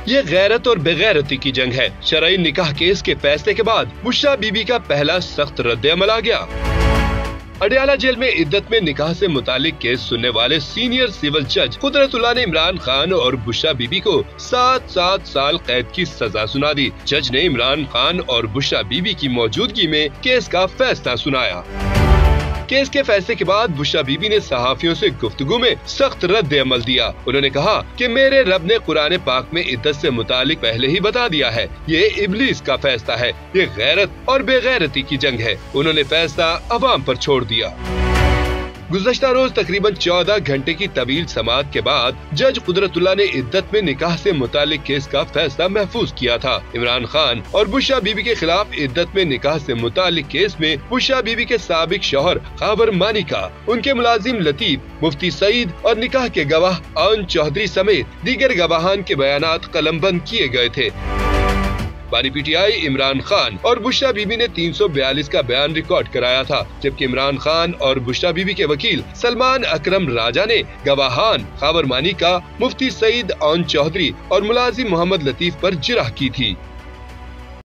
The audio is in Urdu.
یہ غیرت اور بغیرتی کی جنگ ہے۔ شرعی نکاح کیس کے فیصلے کے بعد بشریٰ بی بی کا پہلا سخت رد عمل آ گیا۔ اڈیالہ جیل میں عدت میں نکاح سے متعلق کیس سننے والے سینئر سول جج قدرت اللہ نے عمران خان اور بشریٰ بی بی کو 7 سال قید کی سزا سنا دی۔ جج نے عمران خان اور بشریٰ بی بی کی موجودگی میں کیس کا فیصلہ سنایا۔ کیس کے فیصلے کے بعد بشریٰ بی بی نے صحافیوں سے گفتگو میں سخت رد عمل دیا۔ انہوں نے کہا کہ میرے رب نے قرآن پاک میں عدت سے متعلق پہلے ہی بتا دیا ہے، یہ ابلیس کا فیصلہ ہے، یہ غیرت اور بے غیرتی کی جنگ ہے۔ انہوں نے فیصلہ عوام پر چھوڑ دیا۔ گزشتہ روز تقریباً 14 گھنٹے کی طویل سماعت کے بعد جج قدرت اللہ نے عدت میں نکاح سے متعلق کیس کا فیصلہ محفوظ کیا تھا۔ عمران خان اور بشریٰ بی بی کے خلاف عدت میں نکاح سے متعلق کیس میں بشریٰ بی بی کے سابق شوہر خاور مانیکا، ان کے ملازم لطیف، مفتی سعید اور نکاح کے گواہ آن چودھری سمیت دیگر گواہان کے بیانات قلم بند کیے گئے تھے۔ بانی P T I Imran Khan اور بشریٰ بی بی نے 342 کا بیان ریکارڈ کرایا تھا، جبکہ عمران خان اور بشریٰ بی بی کے وکیل سلمان اکرم راجہ نے گواہان خاور مانیکا، مفتی سعید آن چودھری اور ملازم محمد لطیف پر جرح کی تھی۔